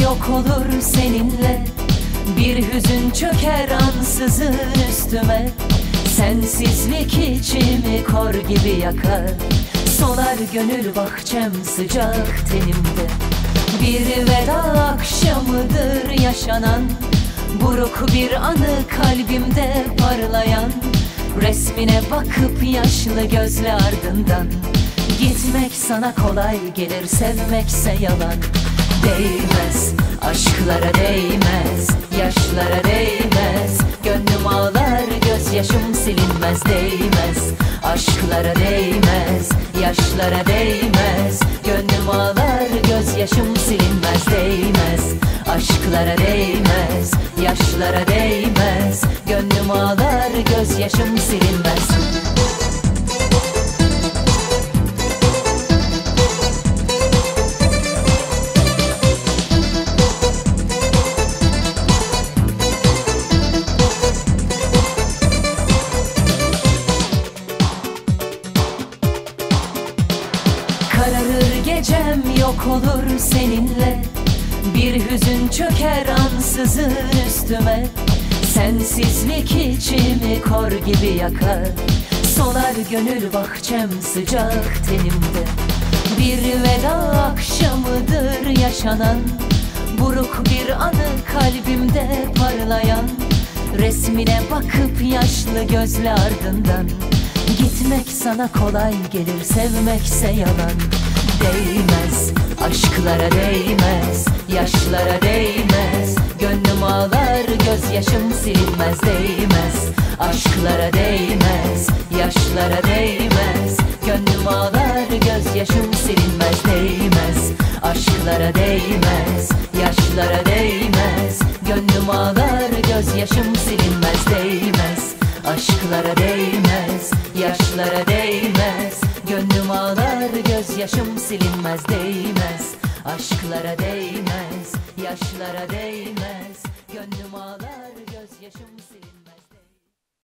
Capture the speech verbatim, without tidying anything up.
yok olur seninle. Bir hüzün çöker ansızın üstüme. Sensizlik içimi kor gibi yakar. Solar gönül bahçem sıcak tenimde. Bir veda akşamıdır yaşanan. Buruk bir anı kalbimde parlayan. Resmine bakıp yaşlı gözle ardından. Gitmek sana kolay gelir, sevmekse yalan. Değmez, aşklara değmez, yaşlara değmez. Gönlüm ağlar, gözyaşım silinmez. Değmez, aşklara değmez, yaşlara değmez. Gönlüm ağlar, gözyaşım silinmez. Değmez, aşklara değmez, yaşlara değmez. Gönlüm ağlar, gözyaşım silinmez. Kararır gecem, yok olur seninle. Bir hüzün çöker ansızın üstüme. Sensizlik içimi kor gibi yakar. Solar gönül bahçem sıcak tenimde. Bir veda akşamıdır yaşanan. Buruk bir anı kalbimde parlayan. Resmine bakıp yaşlı gözle ardından. Gitmek sana kolay gelir, sevmekse yalan. Değmez, aşklara değmez, yaşlara değmez. Gönlüm ağlar, gözyaşım silinmez. Değmez, aşklara değmez, yaşlara değmez. Gönlüm ağlar, gözyaşım silinmez. Değmez, aşklara değmez, yaşlara değmez. Gönlüm ağlar, gözyaşım silinmez. Değmez, aşklara değmez, yaşlara değmez. Gönlüm ağlar, gözyaşım silinmez. Değmez, aşklara değmez, yaşlara değmez. Gönlüm ağlar, gözyaşım